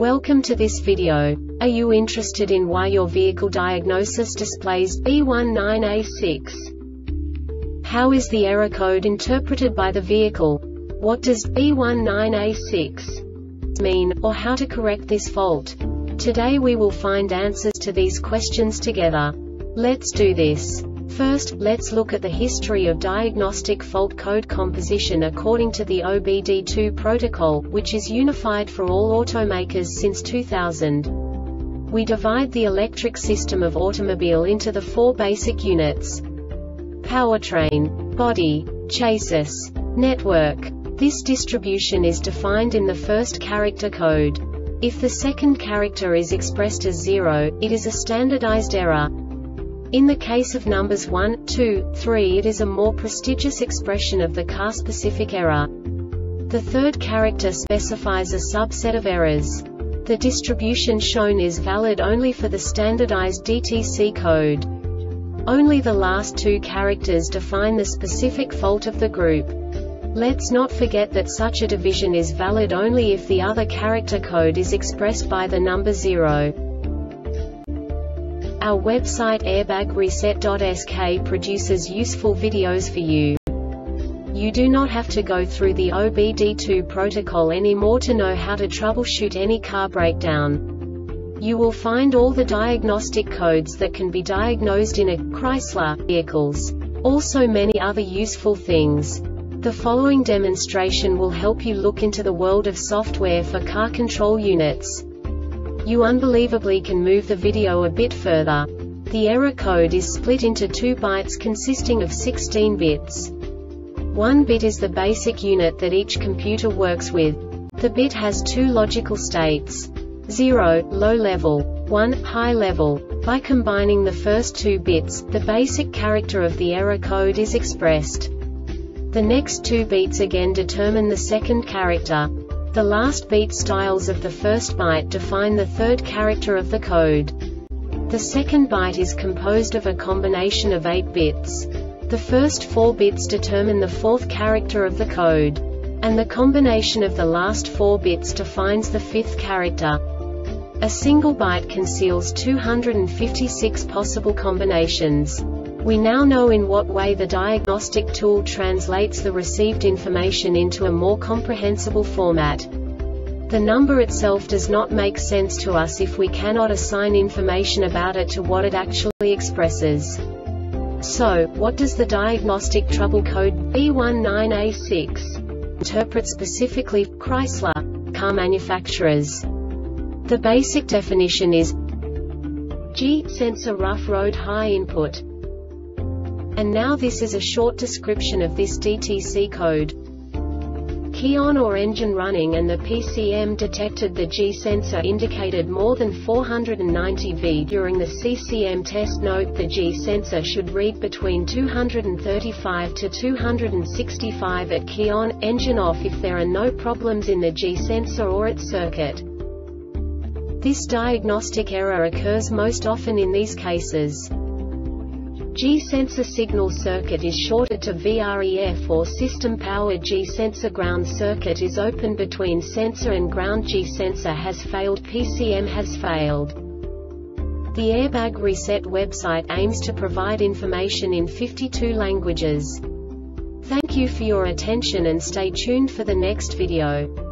Welcome to this video. Are you interested in why your vehicle diagnosis displays B19A6? How is the error code interpreted by the vehicle? What does B19A6 mean, or how to correct this fault? Today we will find answers to these questions together. Let's do this. First, let's look at the history of diagnostic fault code composition according to the OBD2 protocol, which is unified for all automakers since 2000. We divide the electric system of automobile into the four basic units: powertrain, body, chassis, network. This distribution is defined in the first character code. If the second character is expressed as 0, it is a standardized error. In the case of numbers 1, 2, 3, it is a more prestigious expression of the car-specific error. The third character specifies a subset of errors. The distribution shown is valid only for the standardized DTC code. Only the last two characters define the specific fault of the group. Let's not forget that such a division is valid only if the other character code is expressed by the number 0. Our website airbagreset.sk produces useful videos for you. You do not have to go through the OBD2 protocol anymore to know how to troubleshoot any car breakdown. You will find all the diagnostic codes that can be diagnosed in a Chrysler vehicles. Also many other useful things. The following demonstration will help you look into the world of software for car control units. You unbelievably can move the video a bit further. The error code is split into 2 bytes consisting of 16 bits. 1 bit is the basic unit that each computer works with. The bit has 2 logical states: 0, low level, 1, high level. By combining the first 2 bits, the basic character of the error code is expressed. The next 2 beats again determine the second character. The last beat styles of the first byte define the third character of the code. The second byte is composed of a combination of 8 bits. The first 4 bits determine the fourth character of the code. And the combination of the last 4 bits defines the fifth character. A single byte conceals 256 possible combinations. We now know in what way the diagnostic tool translates the received information into a more comprehensible format. The number itself does not make sense to us if we cannot assign information about it to what it actually expresses. So, what does the diagnostic trouble code B19A6 interpret specifically for Chrysler car manufacturers? The basic definition is G sensor rough road high input. And now this is a short description of this DTC code. Key on or engine running and the PCM detected the G sensor indicated more than 490 V during the CCM test. Note the G sensor should read between 235 to 265 at key on, engine off if there are no problems in the G sensor or its circuit. This diagnostic error occurs most often in these cases. G sensor signal circuit is shorted to VREF or system power. G sensor ground circuit is open between sensor and ground. G sensor has failed. PCM has failed. The Airbag Reset website aims to provide information in 52 languages. Thank you for your attention and stay tuned for the next video.